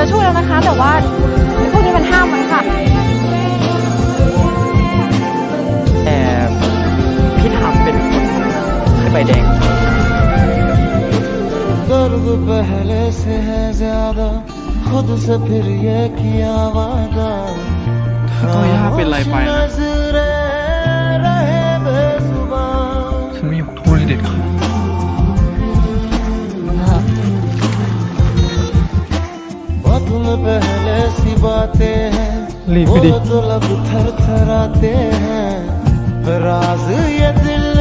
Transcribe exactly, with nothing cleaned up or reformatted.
ช่วยแล้วนะคะแต่ว่าพวกนี้มันห้ามไว้ค่ะแต่พี่ทำเป็นคนขึ้นใบแดง दर्द पहले से है ज्यादा खुद से फिर ये किया वादा ตัวย่าเป็นไรไปนะฉันไม่อยากพูดเลยเด็ดขาด पहले सी बातें हैं वो तो लब थर थराते हैं राज ये दिल